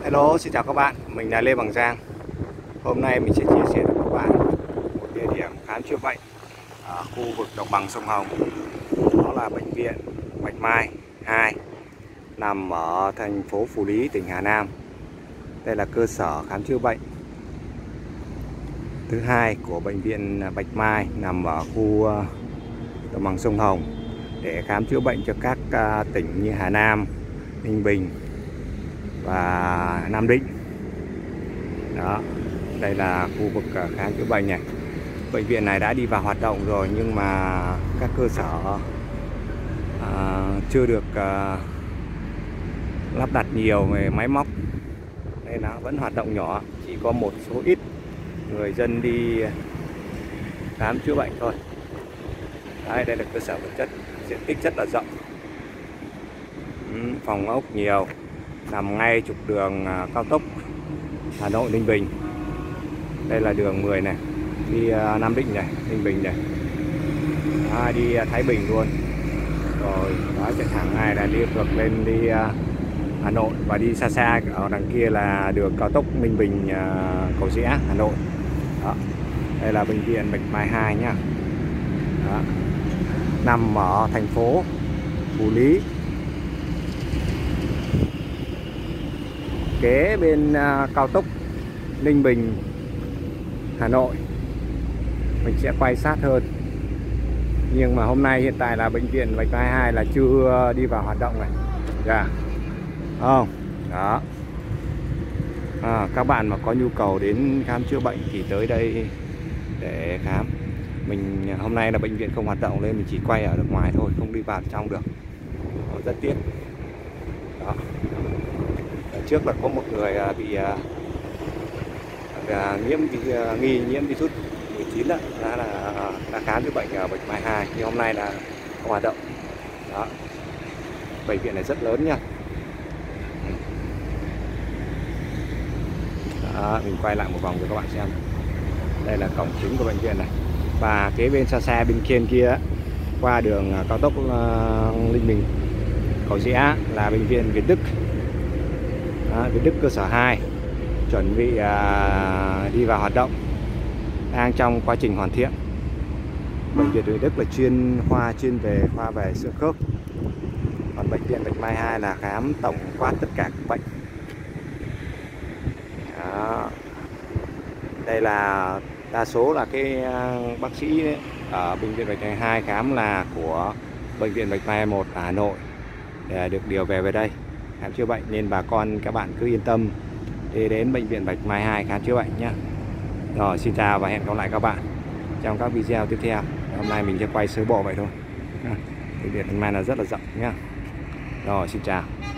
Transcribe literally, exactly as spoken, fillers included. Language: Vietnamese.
Hello, xin chào các bạn, mình là Lê Bằng Giang. Hôm nay mình sẽ chia sẻ với các bạn một địa điểm khám chữa bệnh ở khu vực đồng bằng sông Hồng. Đó là bệnh viện Bạch Mai hai, nằm ở thành phố Phú Lý, tỉnh Hà Nam. Đây là cơ sở khám chữa bệnh thứ hai của bệnh viện Bạch Mai, nằm ở khu đồng bằng sông Hồng để khám chữa bệnh cho các tỉnh như Hà Nam, Ninh Bình và Nam Định. Đó, đây là khu vực khám chữa bệnh này. Bệnh viện này đã đi vào hoạt động rồi, nhưng mà các cơ sở à, chưa được à, lắp đặt nhiều về máy móc nên nó vẫn hoạt động nhỏ, chỉ có một số ít người dân đi khám chữa bệnh thôi. Đấy, đây là cơ sở vật chất, diện tích rất là rộng, phòng ốc nhiều, nằm ngay trục đường cao tốc Hà Nội Ninh Bình. Đây là đường mười này, đi Nam Định này, Ninh Bình này, à, đi Thái Bình luôn. Rồi đó, chạy thẳng này là đi ngược lên đi Hà Nội, và đi xa xa ở đằng kia là đường cao tốc Ninh Bình Cầu Giẽ Hà Nội. Đó, đây là bệnh viện Bạch Mai hai nhá. Đó, nằm ở thành phố Phú Lý, kế bên cao tốc Ninh Bình Hà Nội. Mình sẽ quay sát hơn, nhưng mà hôm nay hiện tại là bệnh viện Bạch Mai hai là chưa đi vào hoạt động này. Dạ không? Đó, à, các bạn mà có nhu cầu đến khám chữa bệnh thì tới đây để khám. Mình hôm nay là bệnh viện không hoạt động nên mình chỉ quay ở được ngoài thôi, không đi vào trong được. Nó rất tiếc. Đó, ở trước là có một người bị uh, nhiễm uh, nghi nhiễm virus mười chín đó, đã là đã khám chữa bệnh ở Bạch Mai hai, nhưng hôm nay là không hoạt động. Đó, bệnh viện này rất lớn nha. Đó, mình quay lại một vòng cho các bạn xem. Đây là cổng chính của bệnh viện này, và kế bên xa xa bên kia kia qua đường cao tốc uh, Ninh Bình Cầu Giẽ là bệnh viện Việt Đức. Đó, Việt Đức cơ sở hai chuẩn bị uh, đi vào hoạt động, đang trong quá trình hoàn thiện. Bệnh viện Việt Đức là chuyên khoa chuyên về khoa về xương khớp, còn bệnh viện Bạch Mai hai là khám tổng quát tất cả các bệnh. Đó, đây là đa số là cái uh, bác sĩ ấy, ở bệnh viện Bạch Mai hai khám là của bệnh viện Bạch Mai một ở Hà Nội, để được điều về về đây khám chữa bệnh, nên bà con các bạn cứ yên tâm đi đến bệnh viện Bạch Mai hai khám chữa bệnh nhé. Rồi, xin chào và hẹn gặp lại các bạn trong các video tiếp theo. Hôm nay mình sẽ quay sơ bộ vậy thôi. Bệnh viện Bạch Mai là rất là rộng nhé. Rồi, xin chào.